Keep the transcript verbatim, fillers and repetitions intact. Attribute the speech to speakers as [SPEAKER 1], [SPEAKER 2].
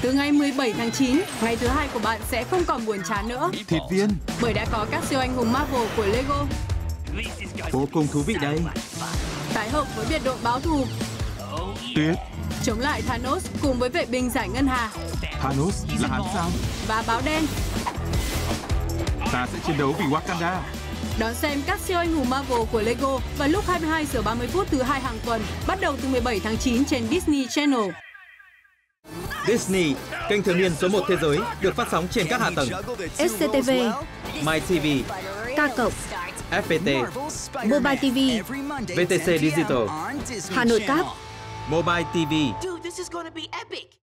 [SPEAKER 1] Từ ngày mười bảy tháng chín, ngày thứ hai của bạn sẽ không còn buồn chán nữa.
[SPEAKER 2] Thịt viên.
[SPEAKER 1] Bởi đã có các siêu anh hùng Marvel của Lego.
[SPEAKER 2] Vô cùng thú vị đây.
[SPEAKER 1] Tái hợp với biệt đội báo thù.
[SPEAKER 2] Tuyết.
[SPEAKER 1] Chống lại Thanos cùng với vệ binh giải ngân hà.
[SPEAKER 2] Thanos là hắn sao?
[SPEAKER 1] Và báo đen.
[SPEAKER 2] Ta sẽ chiến đấu vì Wakanda.
[SPEAKER 1] Đón xem các siêu anh hùng Marvel của Lego vào lúc hai mươi hai giờ ba mươi phút thứ hai hàng tuần, bắt đầu từ mười bảy tháng chín trên Disney Channel.
[SPEAKER 3] Disney, kênh thiếu niên số một thế giới, được phát sóng trên các hạ tầng
[SPEAKER 4] ét xê tê vê,
[SPEAKER 3] MyTV,
[SPEAKER 4] K cộng,
[SPEAKER 3] ép pê tê,
[SPEAKER 4] Mobile ti vi,
[SPEAKER 3] vê tê xê Digital,
[SPEAKER 4] Hà Nội Cáp.
[SPEAKER 3] Mobile ti vi.